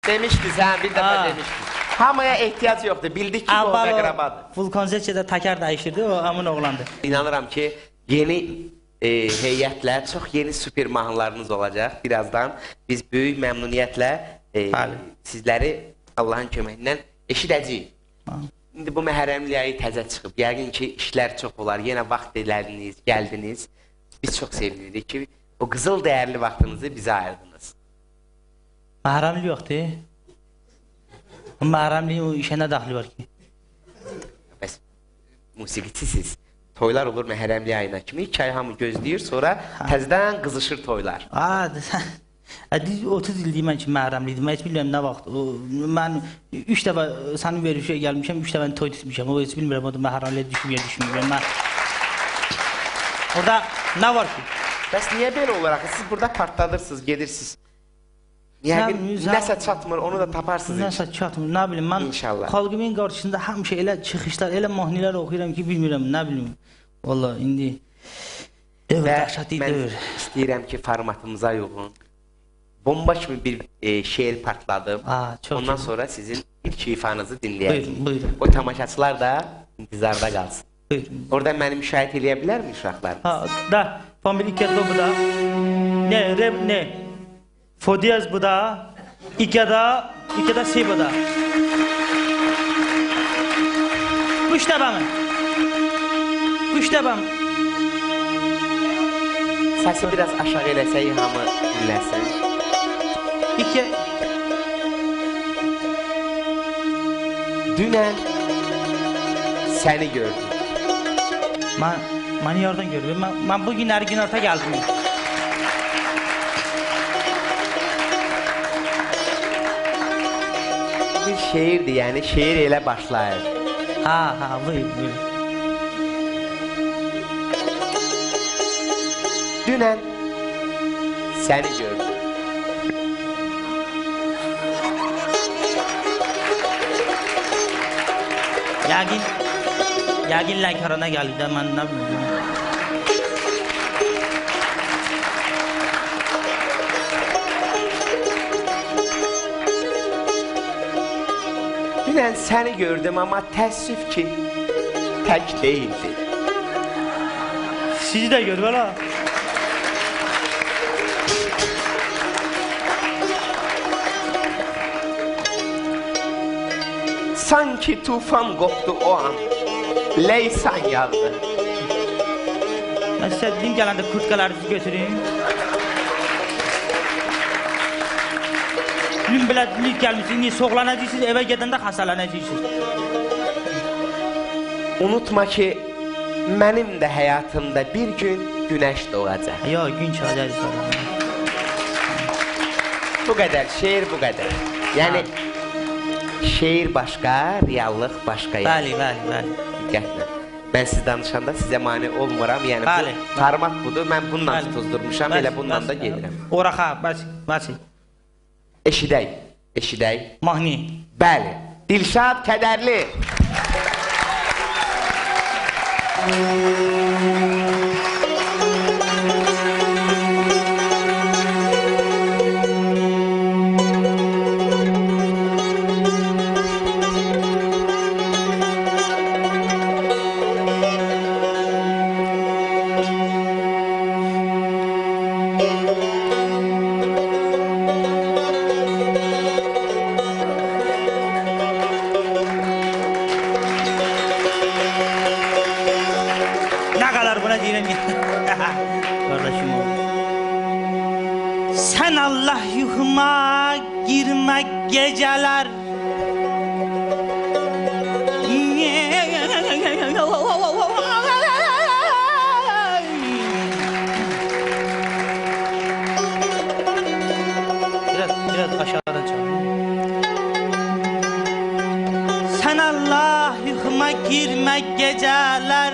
Demişdiniz, hə, bir dəfə demişdiniz. Hamıya ehtiyac yoxdur, bildik ki, o əqrabadır. Vulkan Zəçədə təkər dəyişirdi, o hamın oğlandı. İnanıram ki, yeni heyətlə, çox yeni süper mahnılarınız olacaq. Birazdan biz böyük məmnuniyyətlə sizləri Allahın köməyindən eşidəcəyik. İndi bu məhərrəmlik ayı təzə çıxıb. Yəqin ki, işlər çox olar. Yenə vaxt elədiniz, gəldiniz. Biz çox sevinirik ki, o qızıl dəyərli vaxtınızı bizə ayırdınız. Məhərrəmlik yoxdur. Məhərrəmliyin o işə nə daxili var ki? Bəs, musiqiçisiz. Toylar olur məhərrəmlik ayına kimi. 2 ay hamı gözləyir, sonra təzədən qızışır toylar. 30 il deyim mən ki, məhərrəmliydim. Mən heç bilmirəm nə vaxt. Mən 3 dəfə sənin verişə gəlmişəm, 3 dəfə toy düşmüşəm. O heç bilmirəm, o da məhərrəmliyə düşmüyorum. Orada nə var ki? Bəs niyə belə olaraq? Siz burada partladırsınız, gedirsiniz. Nəsə çatmır, onu da taparsınız. Nəsə çatmır, nə bilim. Mən xalqımın qarşısında həmişə elə çıxışlar, elə mahnılar oxuyuram ki, bilmirəm, nə bilim. Valla, indi mən istəyirəm ki, formatımıza uyğun bomba kimi bir şeir partladım. Ondan sonra sizin ilk ifanızı dinləyəcəyik. O tamaşaçılar da intizarda qalsın. Oradan məni müşahidə eləyə bilərmi uşaqlar? Da, familiketto bu da. Ne? Fodiyaz bu da. İkada si bu da. Kuş təbəmi. Səsi biraz aşağı eləsək, hamı dinləsin. Dünən səni gördüm. Məni oradan gördüm. Mən bu günləri günorta gəldim. Bir şeirdir, yəni şeir elə başlayır. Buyur. Dünən səni gördüm. Yəqin Lənkərana gəlib də, mən nə bilmirəm. Dünən səni gördüm, amma təəssüf ki, tək deyildi. Sizi də görür, vəla. Sanki tufan qopdu o an, leysan yağdı. Mən sizə dedim gələndə kurtkalarınızı götürün. Dün belə ilk gəlmişsiniz, soğlanacaqsınız, evə gedəndə xəstələnəcəksiniz. Unutma ki, mənim də həyatımda bir gün günəş doğacaq. Gün çıxacaq sonra. Bu qədər, şeir bu qədər. Yəni, şeir başqa, reallıq başqa. Bəli. Diqqətlə. Mən siz danışanda sizə mane olmuram. Yəni, format budur, mən bununla tutuzdurmuşam, elə bununla da gedirəm. Oraxa, bəsi. Eşidək. Mahni. Bəli. Dilşad Kədərli. Sen Allah yuhuma girmek geceler. Biraz aşağıdan çal. Sen Allah yuhuma girmek geceler.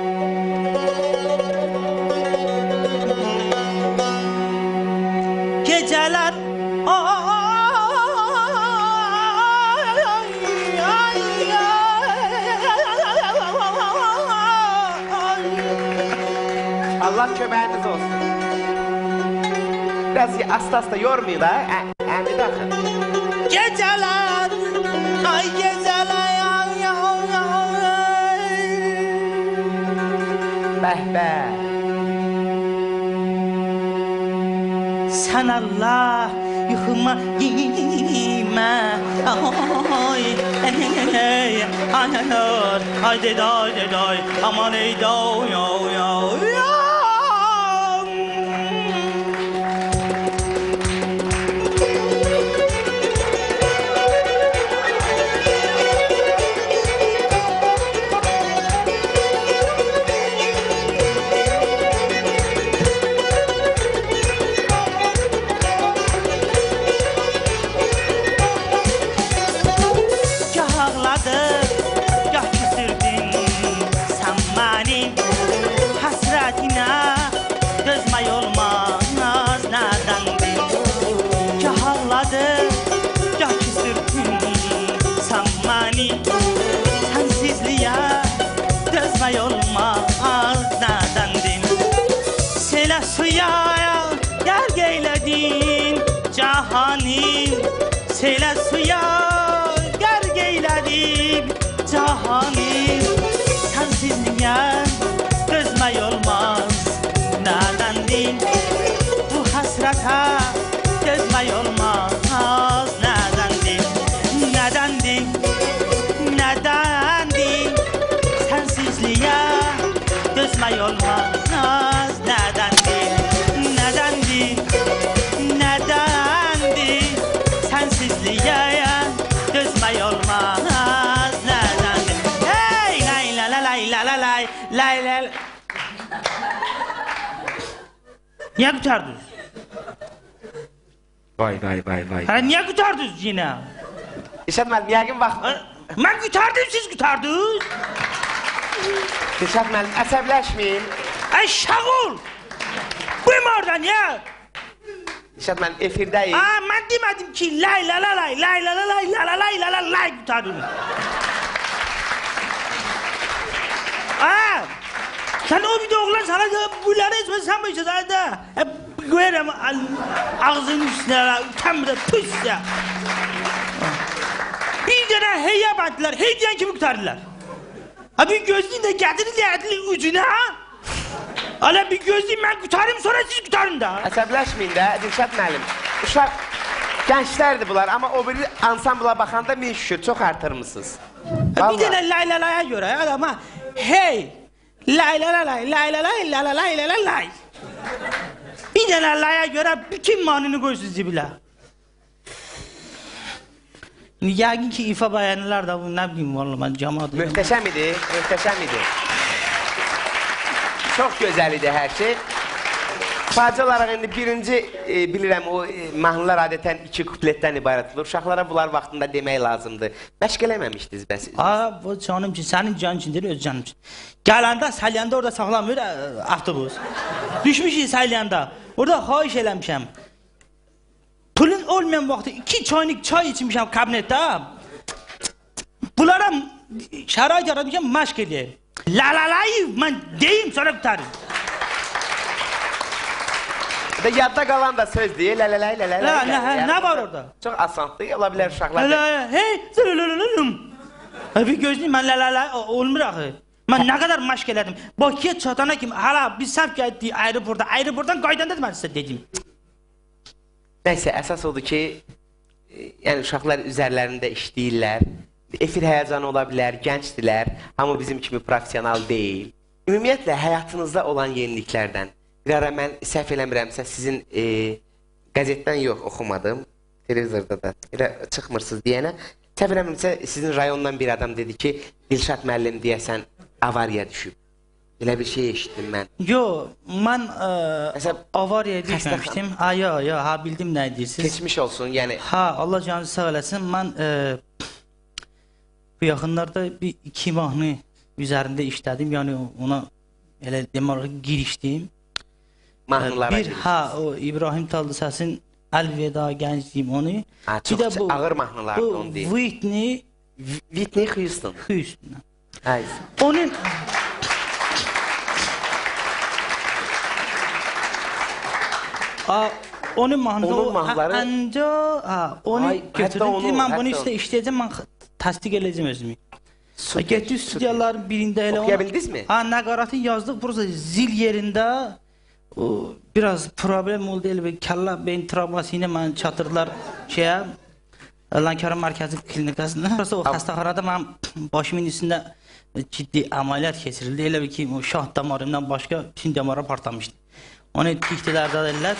Geceler Allah köməyiniz olsun. Biraz asta yormayın da, əmri daxil. Sen Allah yıkılma yeme. Ay ay day aman ey day ya. Seyle suya gergeyledim cahanim sensizliğe gözmey olmaz nedendim bu hasrete gözmey olmaz nedendim sensizliğe gözmey olmaz nedendim sensizliğe gözmey olmaz nedendir? Hey lay la la lay la la lay lay la. Niye kurtardınız? Vay. Ha niye kurtardınız yine? İşte ben yəqin vaxt. Ben kurtardım, siz kurtardınız. İşte ben əsəbləşməyin. Ay şağul! Buyum oradan ya! İşte ben efirdeyim. Ben demedim ki lay la la lay lay la la lay la la lay la la lay kurtardınız. Sen o bir de oğlan sana da bunları etmez sen başa sana da. Hep koyarım ağzının üstüne tam da püs ya. Bir tane heyye battılar. Hey diyen kimi kurtardılar? Bir gözlüğün de getirin ucuna. Ala bir gözlüğüm ben kurtarayım sonra siz kurtarın da. Əsəbləşməyin də Dilşad müəllim. Uşaq gənclərdir bunlar amma o biri ansambla baxanda min şükür çox artırmısınız. Bir tane lay la laya göre adama hey lay la la lay lay la lay la la lay la la lay. Bir tane laya göre bütün manını koysunuz zibile. Yəqin ki ifa bayanlar da bu ne bileyim vallahi ben cemaat. Möhtəşəm idi. Çox gözəl idi hər şey. Faciə olaraq indi birinci bilirəm o mahnılar adətən 2 kupletdən ibarət olur. Uşaqlara bunlar vaxtında demək lazımdır. Məşq eləməmişdiniz bəs? Bu canım ki senin canın içindir öz canım için. Gəlanda Salyanda orada saxlamıyor avtobus. Düşmüşük Salyanda. Orada xahiş eləmişəm. Pulun olmayan vaxtı 2 çaynik çay içmişəm kabinetdə. Bunlara şərait yaratmışam məşq eləyir. La la layı ben deyim sonra kurtarım. Yadda qalan da söz deyil. Ne var orada? Çox asandır. Ola bilər uşaqlar. Hey bir gözlüyüm ben la olmur axı. Ben ne kadar məşq elədim. Bakıya çatana kimi hala biz səhv gəldik aeroportdan qaydanda da mən sizə dedim. Nəysə əsas odur ki yəni uşaqlar üzərlərində işləyirlər. Efir həyəcanı ola bilər, gəncdirlər, amma bizim kimi profesional deyil. Ümumiyyətlə, həyatınızda olan yeniliklərdən, bir ara mən səhv eləmirəmsə, sizin qəzetdən yox, oxumadım, televizorda da elə çıxmırsınız deyənə, səhv eləmirəmsə, sizin rayondan bir adam dedi ki, Dilşad müəllim deyəsən, avariya düşüb. Elə bir şey eşitdim mən. Yo, mən avariya düşməmişdim. Bildim nə deyirsiniz. Keçmiş olsun, yəni. Allah canınızı sağ eləsin, mən... Bu yaxınlarda bir 2 mahnı üzərində işlədim, yəni ona elə demək girişdim. Mahnılara girişdim. O İbrahim Tatlıses'in Əlvida Gəncliyim onu. Çox ağır mahnılardı onu deyim. Whitney Houston. Onun mahnıları onu götürdüm. Mən bunu işte işləyəcəm, mən təsdiq edəcəm özümü. Getdi studiyaların birində elə Oxuya bildinizmi? Ha, nəqaratı yazdıq. Burası zil yerində o biraz problem oldu. Elə bir kəlla beyin travması ilə mən çatırdılar şeyə. Lənkəran Mərkəzi Klinikasında. Burası o xəstəxanada mənim başımın üstündə ciddi əməliyyat keçirildi. Elə bir ki, o şah damarından başqa bütün damara partlamışdı. Onu dikdilər, dadırlar.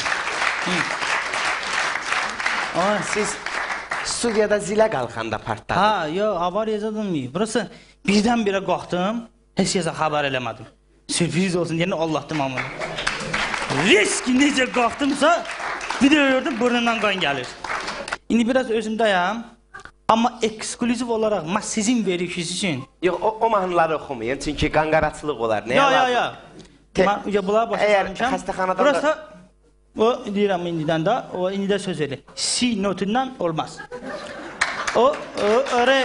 Siz studiyada zilə qalxanda partladı. Ha, yo, avariya olmayıb. Burası birdən-birə qalxdım, heç kəsə xəbər eləmədim. Sürpriz olsun deyəni Allah'dım amma. Risk necə qalxdımsa, bir də gördüm burnundan qan gəlir. İndi biraz özümdəyəm. Amma ekskluziv olaraq mən sizin verişiniz üçün. Yox, o mahnıları oxumayın, çünki qanqaraçılıq olar. Ya. Mən bunlara başa salmışam. Əgər xəstəxanadan burası da... O, deyirəm indidən də, o indi də söz verir. Si notundan olmaz. Öyle...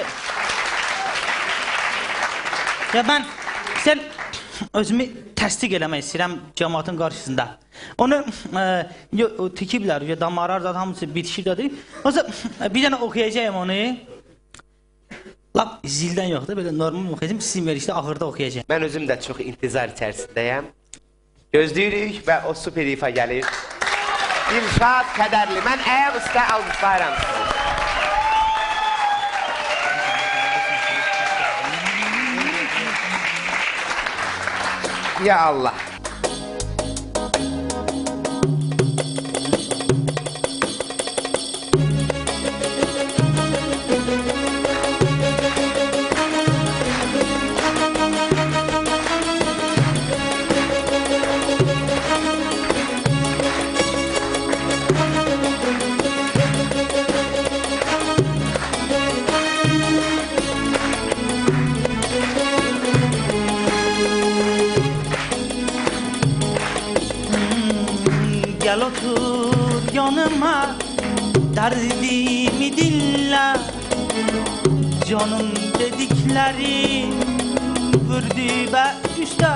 Ya mən, sən özümü təsdiq eləmək istəyirəm cəmaatın qarşısında. Onu tikiblər, damarlar da hamısı bitişirdir. Bir dənə oxuyacağım onu. Lap zildən yoxdur, belə normal oxuyacağım, sizin verişdə axırda oxuyacağım. Mən özüm də çox intizar içərisindəyəm. Gözləyirik və o super ifa gəlir. İrşad Qədərli, mən ayaq üstə alqışlayıram. Ya Allah. Gel otur yanıma, derdimi dinle. Canım dedikleri vurdu be üste.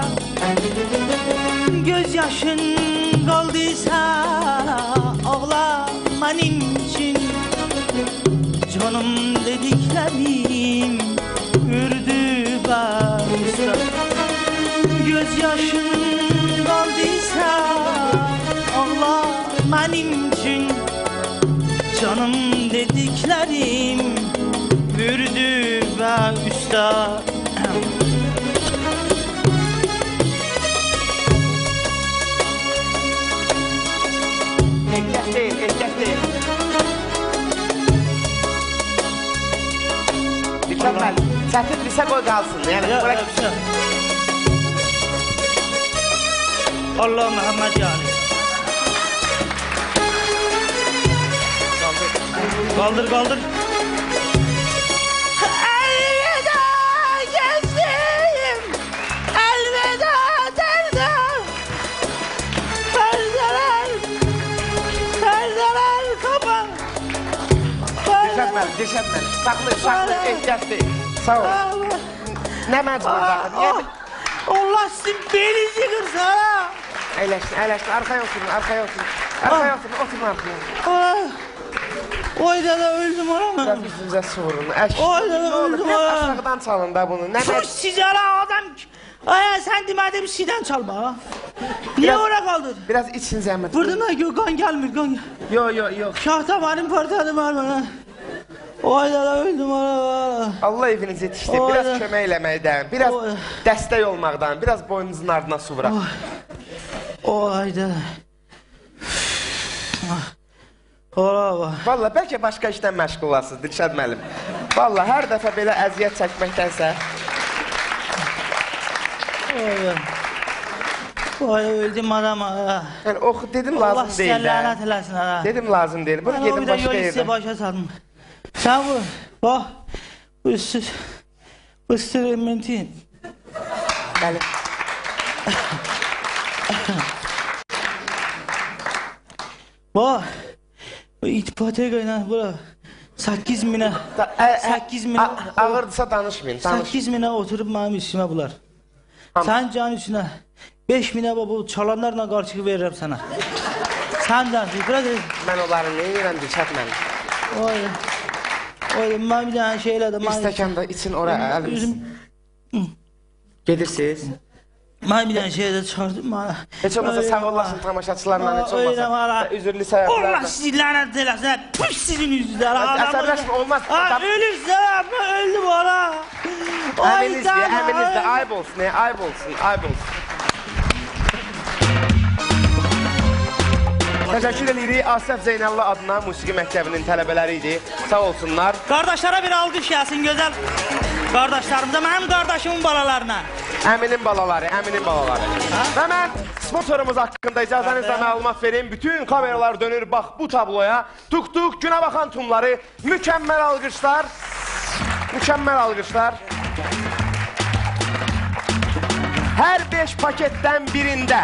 Gözyaşın kaldıysa ağla benim için. Canım dediklerim vurdu be üste. Gözyaşın kaldıysa ağla benim için. Canım dediklerim vurdu ve üstad. Ehtiyat değil, ehtiyat değil. Mükemmel. Çətin lisə qoy qalsın. Yəni, Ya, bırak. ya. Allah Muhammed yani. Kaldır kaldır. Elveda gezdim, elveda derdim. Perdeler kapan. Düşətməli, düşətməli. Saxlı, ehtiyat değil. Sağ ol. Nə məcbur baxın, niyə? Allah sizin belinizi kırsa ha. Əyləşsin, arkaya oturun, arkaya oturun. Arkaya oturun, oturun arkaya. Oy da öldüm ona mı? Biraz üstünüzə su vurun. Oy da öldüm ona. Aşağıdan çalın da bunu. Sus sigara adam. Ay sen demedim sizden çalma. Niye oraya kaldır? Biraz için zəhmət. Buradan yok kan gelmiyor kan. Yok. Şahta benim partadım var bana. Oy da öldüm ona. Allah evinizi yetişdi. Biraz kömək eləməkdən, biraz dəstək olmaqdan, biraz boynunuzun ardına su vuraq. Oy da. Ola. Valla bəlkə başqa işdən məşğul olasınız Dilşad müəllim. Valla hər dəfə belə əziyyət çəkməkdənsə. Oy öldüm adama. Yəni oxu dedim lazım deyil. Allah lənət eləsin ha. Dedim lazım deyil. Bunu gedin başqa yerdə. Başa saldım. Sen bu, bak, bu eksperimentin. Bəli. Bak, bu ipoteka bura 8 bine. 8 bine. Ağırdısa danışmayın. 8 bine oturup benim üstüme bular. Sen can üstüne 5 bine bu çalanlarla karşı veririm sana. Sen can üstüne. Mən onları nə edirəm Dilşad müəllim? Mən bir dənə şey elədim. Bir stəkan da için ora əliniz. Gedirsiniz. Mən bir dənə şey də çıxardım. Heç olmasa sağ olasın tamaşaçılarla, heç olmasa. Üzürlü səbəblərlə. Allah sizi lənət eləsin. Püf sizin yüzlər. Əsəbləşmə, olmaz. Ölürsən, mən öldüm ora. Əminizdə, ayıb olsun, ayıb olsun, ayıb olsun. Təşəkkür edirik Asəf Zeynallı adına musiqi məktəbinin tələbələri idi. Sağ olsunlar. Qardaşlara bir alqış gəlsin, gözəl qardaşlarımıza, mənim qardaşımın balalarına. Əminin balaları, əminin balaları. Və mən sponsorumuz haqqında icazənizlə məlumat verim. Bütün kameralar dönür, bax bu tabloya. Tuk-tuk, günə baxan tumları, mükəmməl alqışlar. Mükəmməl alqışlar. Hər 5 paketdən birində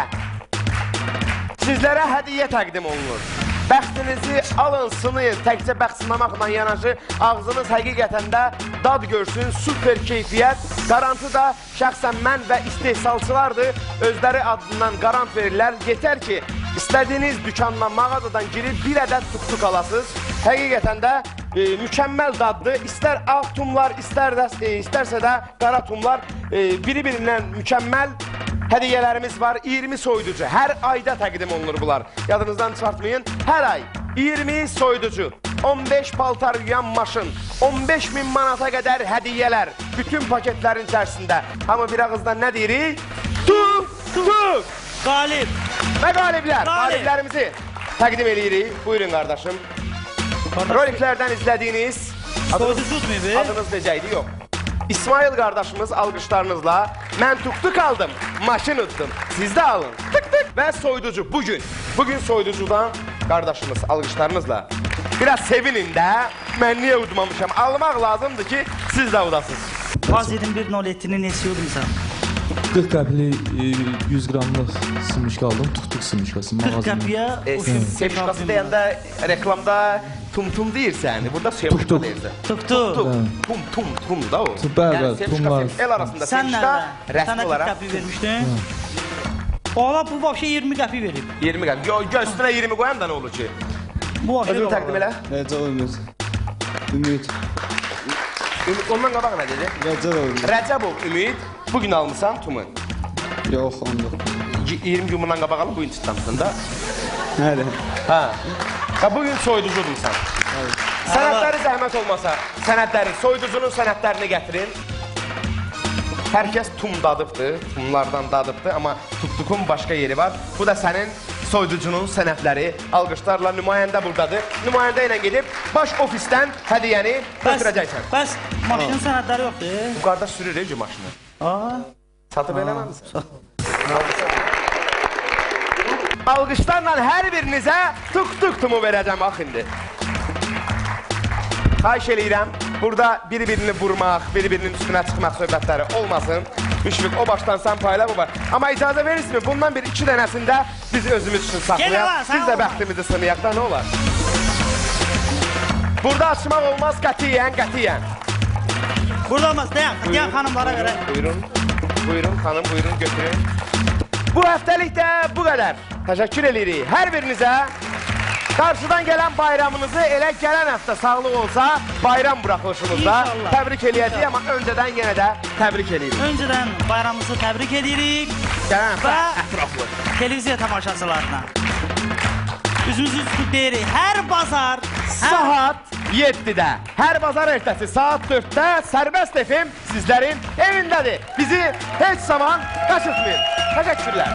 sizlərə hədiyyə təqdim olunur. Bəxtinizi alın, sınayın, təkcə bəxt sınamaqla yanaşı ağzınız həqiqətən də dad görsün, super keyfiyyət. Qarantı da şəxsən mən və istehsalçılardır. Özləri adından qarant verirlər. Yetər ki, istədiyiniz dükandan, mağazadan girib bir ədəd tuk-tuk alasınız. Həqiqətən də mükəmməl daddır. İstər ağ tumlar, istərsə də qara tumlar biri-birindən mükəmməl hədiyyələrimiz var. 20 soyuducu. Hər ayda təqdim olunur bunlar. Yadınızdan çıxartmayın. Hər ay 20 soyuducu, 15 paltar yuyan maşın, 15.000 manata qədər hədiyyələr. Bütün paketlərin içərisində. Amma bir ağızdan nə deyirik? Tuk-tuk! Qalib! Və qaliblər. Qaliblərimizi təqdim edirik. Buyurun qardaşım. Roliklərdən izlədiyiniz adınız necə idi? Yox. İsmail qardaşımız alqışlarınızla mən tuk-tuk aldım, maşın utdum, siz də alın. Tık-tık və soyuducu bugün soyuducudan qardaşımız alqışlarınızla biraz sevinin də, mən niyə udmamışam, almaq lazımdır ki siz də udasınız. Fazirin 1.07'ni nesi yudumsan? 40 qəpli 100 qramlıq simişka aldım, tuk-tuk simişkası. 40 qəpiyə? Semişkası deyəndə reklamda tum-tum deyirsən, burada semişka deyirsən. Tuk-tuk. Tum da o. Bəli, tumlar. El arasında Sən semişka nədə? rəsmi Sənə 40 olaraq. qəpi vermişdin? Ola bu başa 20 qəpi verib. 20 qəpi. Üstünə 20 qoyan da nə olur ki? Bu başa Özünü təqdim elə. Rəcəb Ümid. Ümid. Ondan qabaq nə dedi? Rəcəb Ümid. Rəcəbov Ümid, bugün almışsan tumu. Yox, 19. 20 gün bundan qabaq alıb, bugün çıtlamışsın da. Nədə? Ha, bugün soyuducudursan. Sənədləri zəhmət olmasa, soyuducunun sənədlərini gətirin. Hər kəs tum dadıbdır, tumlardan dadıbdır, amma tuk-tukun başqa yeri var. Bu da sənin soyuducunun sənədləri. Alqışlarla nümayəndə buradadır. Nümayəndə ilə gedib baş ofisdən hədiyyəni götürəcəksən. Bəs maşının sənədləri yoxdur. Bu qardaş sürür ki maşını. Satıb eləməmisən. Alqışlarla hər birinizə tuk-tuk tumu verəcəm, bax indi. Xahiş eləyirəm, burada biri-birini vurmaq, biri-birinin üstünə çıxmaq söhbətləri olmasın. Müşfiq, o başdan sən payla bu var. Amma icazə verirsiniz, bundan bir 2 dənəsində biz özümüz üçün saxlayaq. Biz də bəxtimizi sınayaq da, nə olar? Burada açmaq olmaz qətiyyən. Burada olmaz, dayan xanımlara görə. Buyurun xanım, buyurun götürün. Bu həftəlik də bu qədər. Təşəkkür edirik hər birinizə. Qarşıdan gələn bayramınızı elə gələn həftə sağlıq olsa bayram buraxılışımızda təbrik eləyəcəyik, amma öncədən yenə də təbrik edirik. Öncədən bayramımızı təbrik edirik Gələn həftə və ətraflı televiziya tamaşaçılarına üzümüzü tutub deyirik, hər bazar saat 7-də, hər bazar ertəsi saat 4-də Sərbəst FM sizlərin evindədir. Bizi heç zaman qaçırtmayın. Təşəkkürlər.